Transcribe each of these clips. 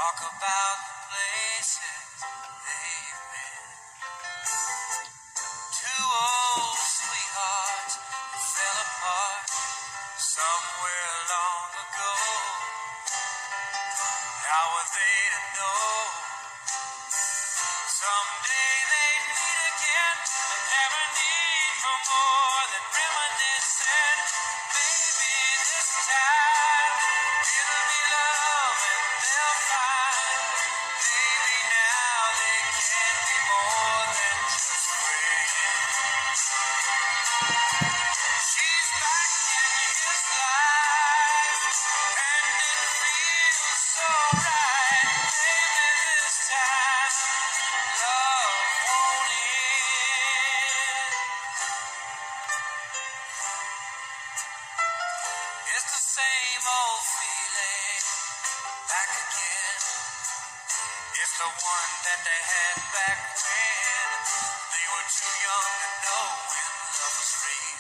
talk about the places they've been. Two old sweethearts who fell apart somewhere long ago. How were they to know? Someday they'd meet again and have a need for more than reminiscing. Maybe this time it'll be love and they'll find. Maybe now they can be more than just friends. She's back in his life and it feels so right. Maybe this time love won't end. It's the same old feeling back again. It's the one that they had back when they were too young to know when love was real.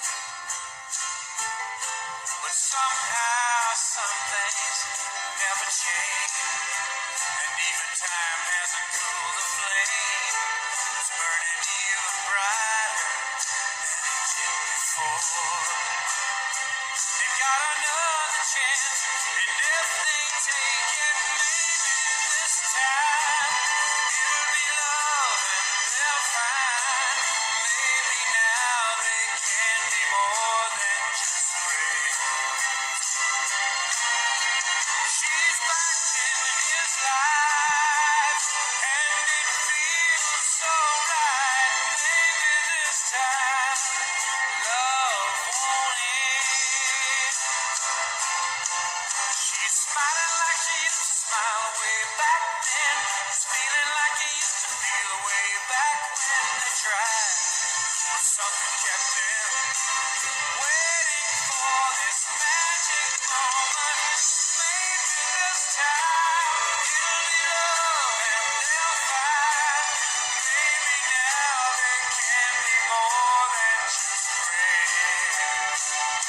But somehow some things never change, and even time hasn't cooled the flame. It's burning even brighter than it did before. They've got another chance, and if they take it, maybe this time it'll be love and they'll find. Maybe now they can be more than just friends. She's back in his life, and it feels so right. Maybe this time love won't end. She's smiling like she used to smile way back then. She's feeling like he used to feel way back when they tried. But something kept them waiting for this magic moment. Maybe this time it'll be love and they'll find. Maybe now they can be more than just friends.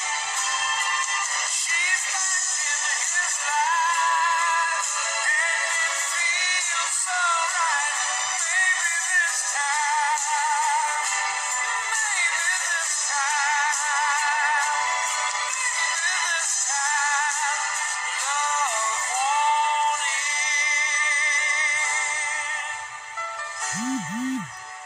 She's back in his life, and it feels so right. Maybe this time, maybe this time, maybe this time, love won't end.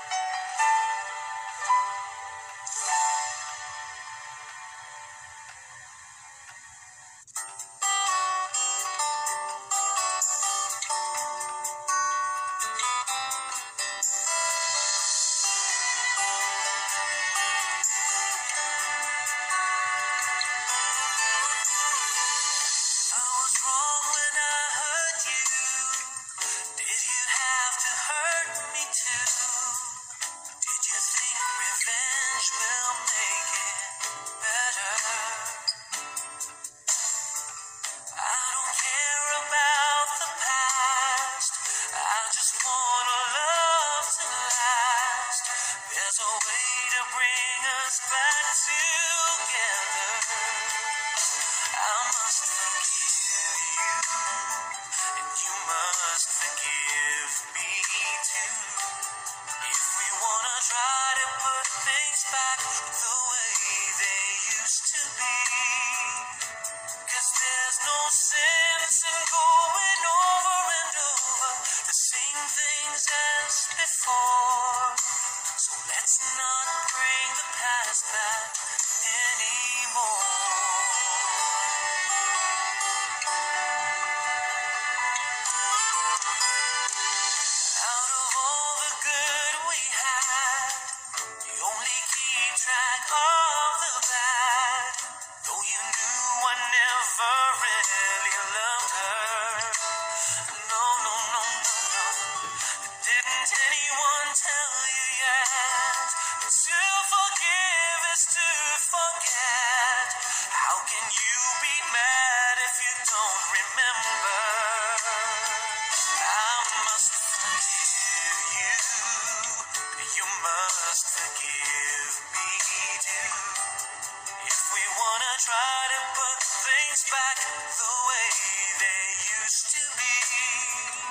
I was wrong when I hurt you. Did you have to hurt me too? Did you think revenge will make it better? I don't care about the past. I just want a love to last. There's a way to bring us back together. I must forgive you, and you must forgive me too. If we wanna try to put things back the way they used to be. 'Cause there's no sense in going over and over the same things as before. So let's not bring the past back anymore. Out of all the good we had, you only keep track of the bad. Though you knew I never really loved her. No, no, no, no, no. Didn't anyone tell you yet? To forgive is to forget. How can you be mad if you don't remember? I must forgive you. You must forgive me too. If we wanna try to put things back the way they used to be.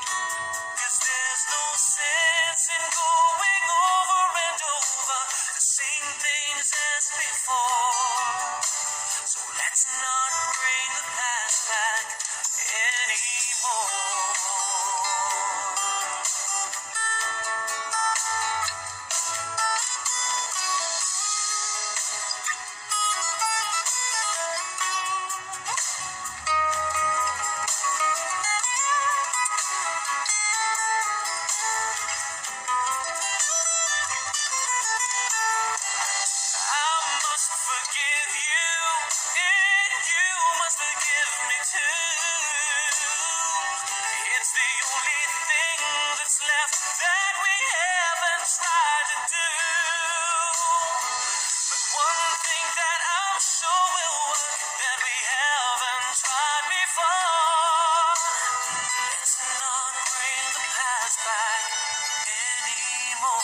more.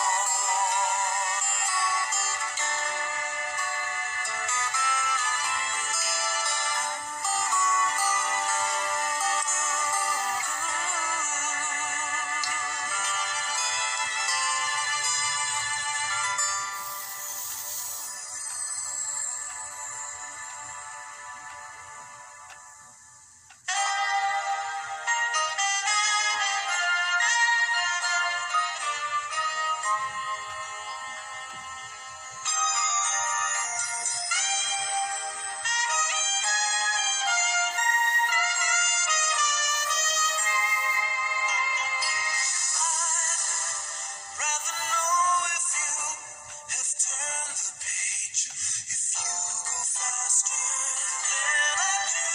Rather know if you have turned the page, if you go faster than I do.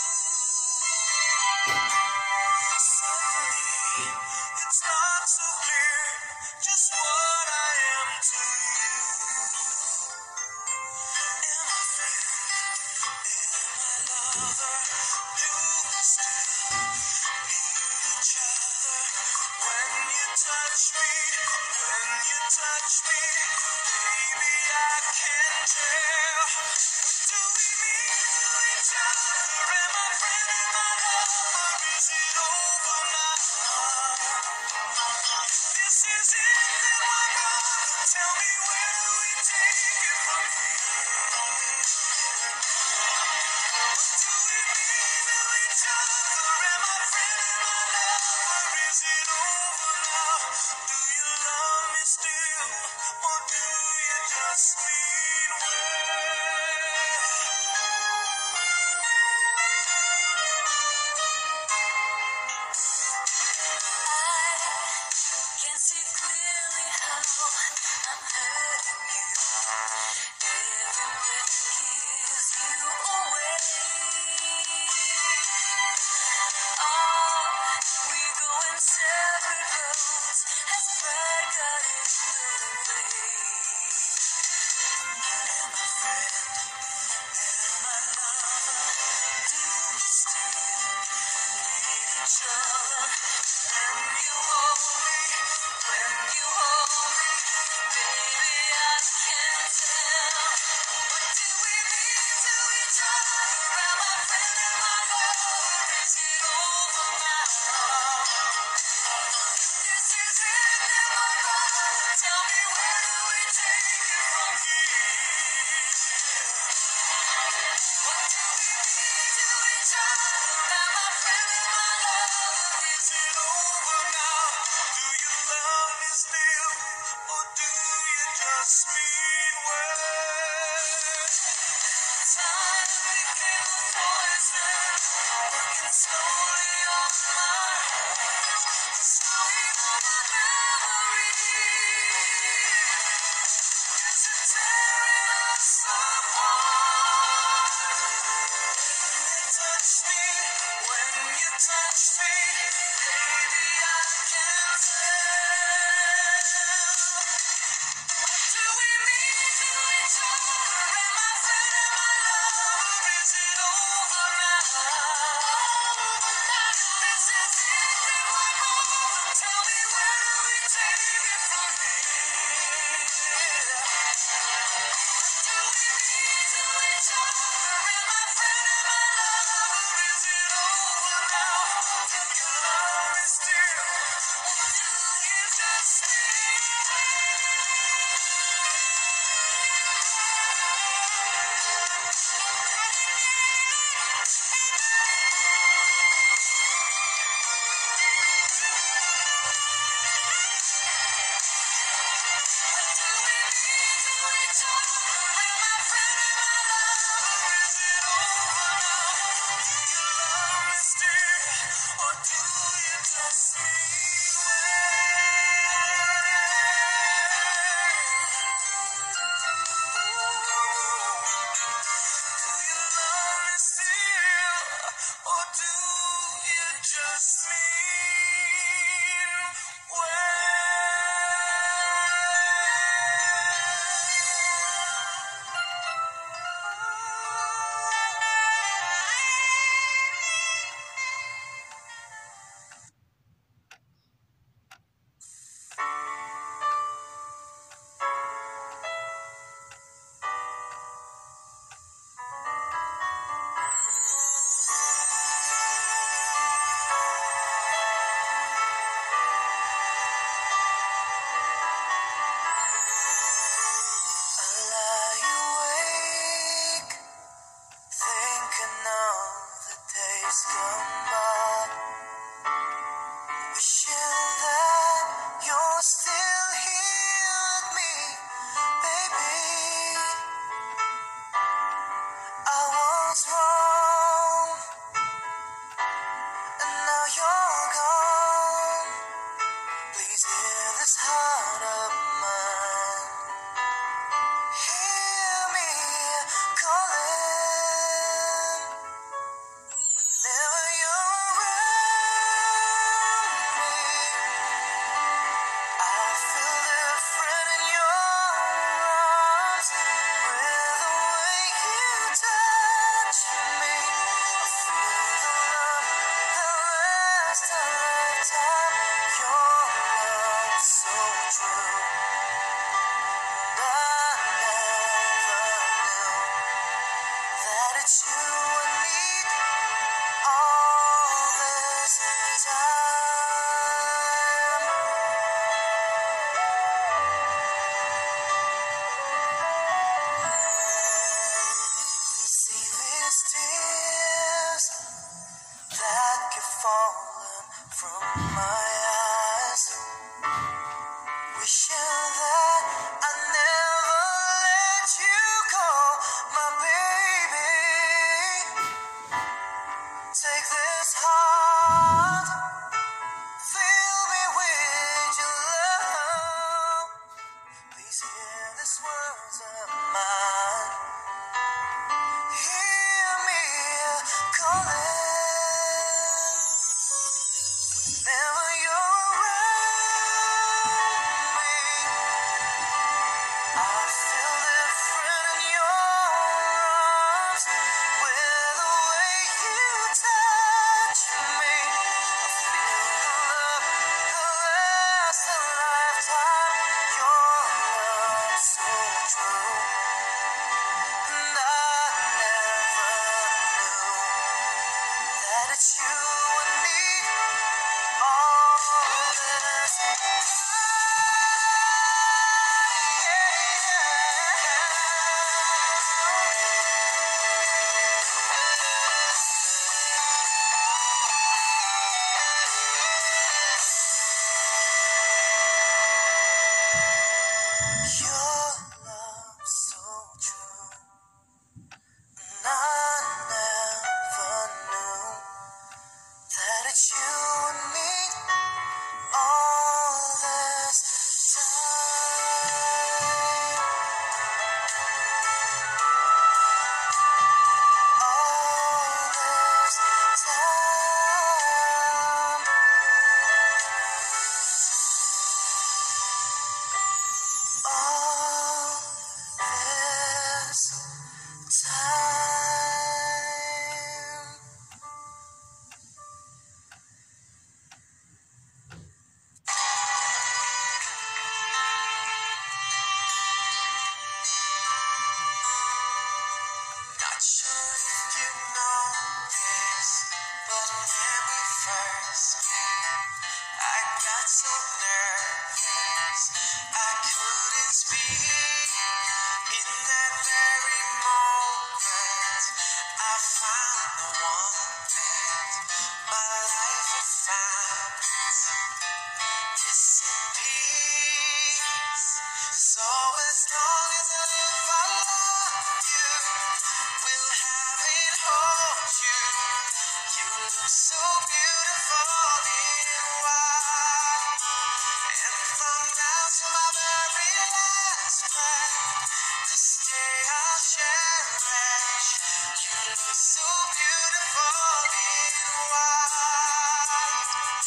Suddenly, it's not so clear just what I am to you. Am I friend? Am I lover? Do we still need each other? When you touch me, baby, I can tell. What do we mean to each other? Am I friend? Am I lover? Is it over now? This is it, then why not? Tell me, where do we take it from here? Do we mean to each other? Am I friend? Am I lover? Is it over now? Do you love me still, or do you just mean I can see clearly how I'm hurting you. Every breath gives you away. We go in separate roads as pride got in the way. so beautiful in white. And from now to my very last breath, this day I'll cherish. You look so beautiful in white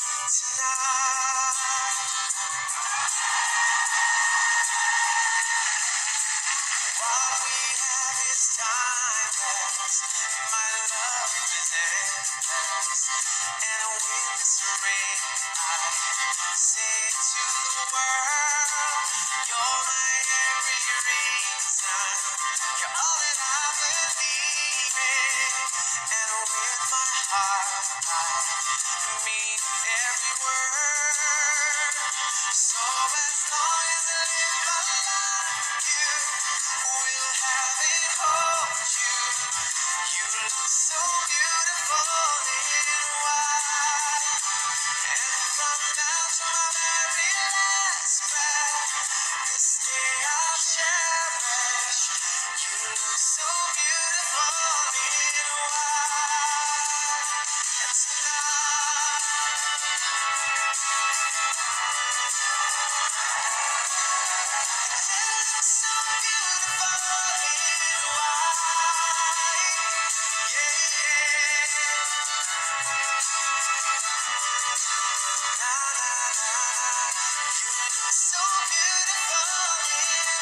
tonight. What we have is timeless, my love is endless. And with this ring I say to the world, you're my every reason, you're all that I believe in. And with my heart I mean every word. So as long as I live my life, you will have it, hold you. You look so beautiful in white. And from now to my very last breath, this day I'll cherish. You look so beautiful in white. And tonight, you look so beautiful in white. Yeah, na na na. You look so beautiful in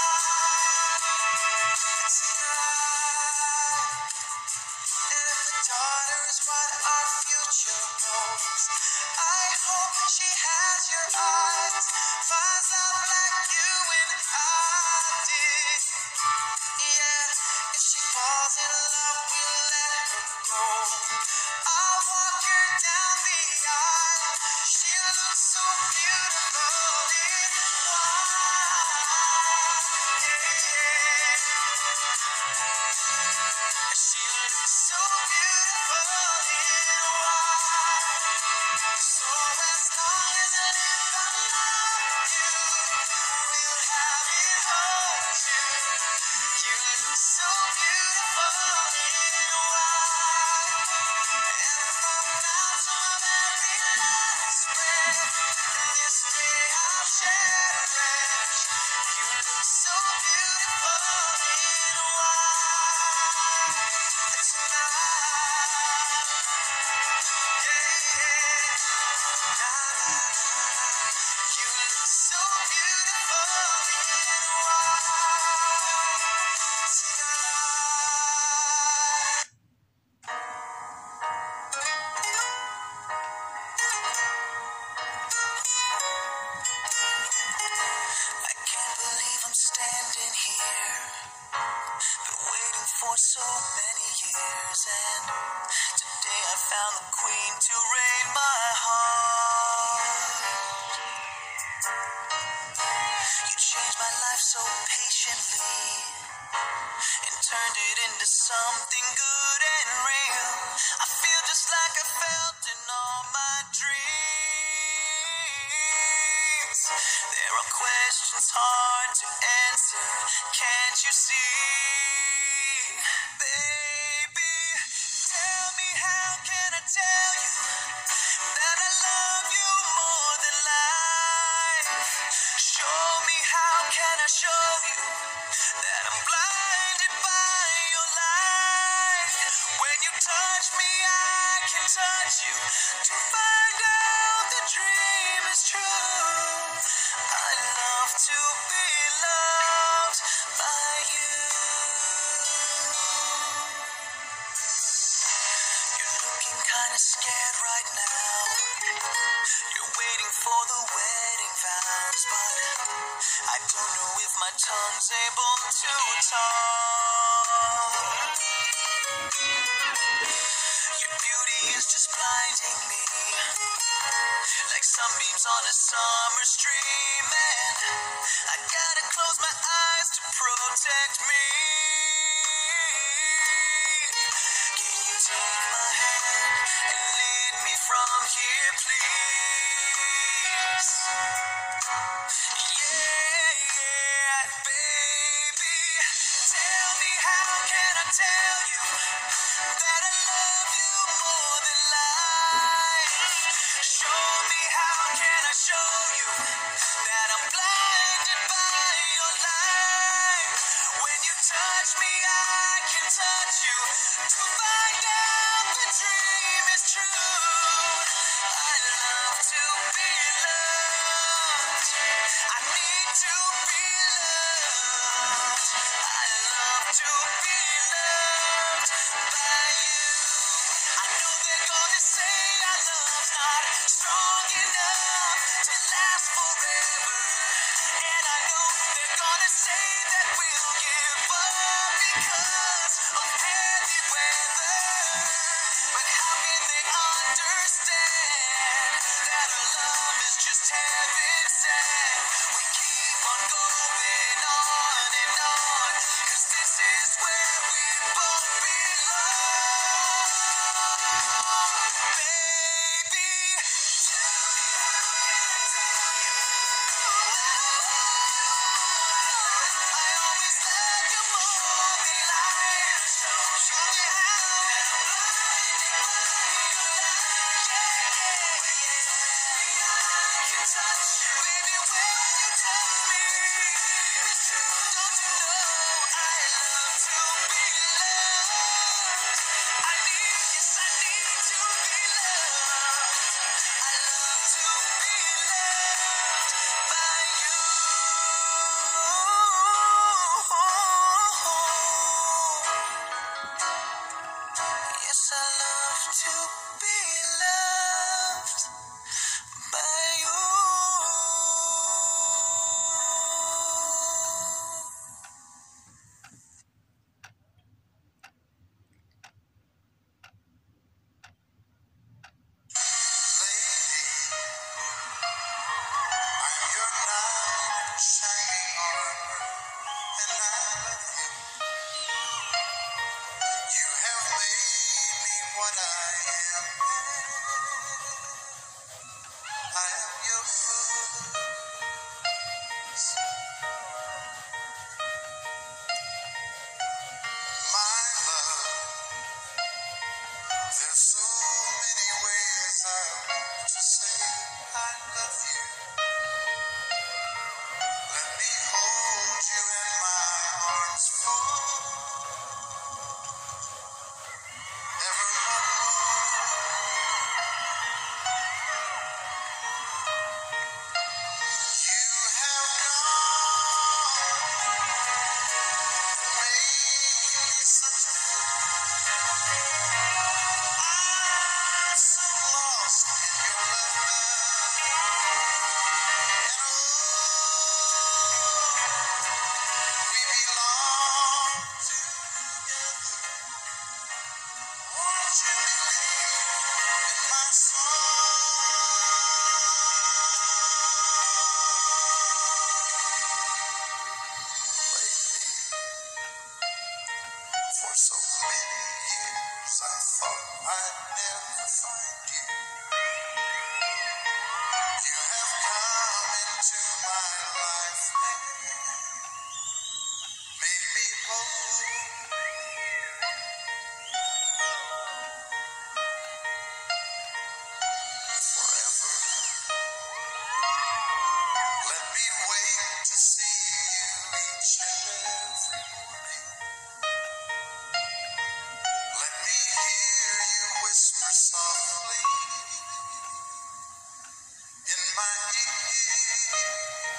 white tonight. And if the daughter is what our future holds, I hope she has your eyes, finds out like you and I did. Yeah, if she falls in love, we'll let her go. I'll walk her down the aisle. She looks so beautiful in white. Yeah. She looks so beautiful in white. So as long as I live, I love you. We'll have it, hold you. You look so beautiful in white. And from now to my very last breath, this day I'll cherish. You look so beautiful in white tonight. Yeah, na na na. You look so beautiful in white tonight. I can't believe I'm standing here, been waiting for so many years, and today I found the queen to reign my heart. You changed my life so patiently and turned it into something good and real. I feel just like I felt in all my dreams. There are questions hard to answer, can't you see? Baby, tell me, how can I tell you that I love you more than life? Show me, how can I show you that I'm blinded by your light? When you touch me, I can touch you to find out the dream is true. I love to be loved by you. You're looking kinda scared right now. You're waiting for the wedding vows, but I don't know if my tongue's able to talk. Your beauty is just blinding me, like sunbeams on a summer stream, and I gotta close my eyes to protect me. Can you take my hand and lead me from here, please? Yeah, baby, tell me, how can I tell you that I love you more than life? touch me, I can touch you. To find out the dream is true. I love to be loved. I need to be loved. I love to be loved by you. I know they're gonna say our love's not strong enough to last forever. And I know they're gonna say that we'll give up because of heavy weather. But how can they understand that our love is just heaven sent? We keep on going on and on, 'cause this is where we both belong. Baby, do you? I always love you more than life. Show me how. I can touch you, baby, when you touch me. Don't you know I love to be loved? I need, yes, I need to be loved. I love to be loved by you. Yes, I love to be loved by you. I'm your knight in shining armor, and I love you. You have made me what I am. I am your footsteps. My love, there's so many ways I want to say I love you. Let me hold you in my arms forevermore. You have gone, made such a I'm so lost in your love and we belong together. Won't you believe in my song? For so many years I thought I'd never find you. You have come into my life and made me whole. Forever, let me wait to see you each and every morning. Let me hear you whisper softly in my ear.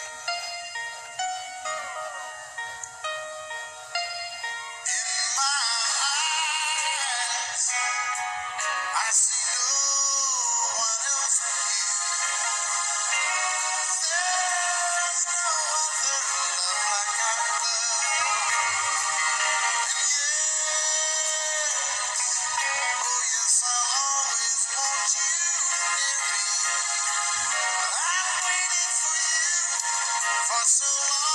In my eyes, I see no one else but you. There's no other love like our love. And yes, oh yes, I'll always want you near me. I've waited for you for so long.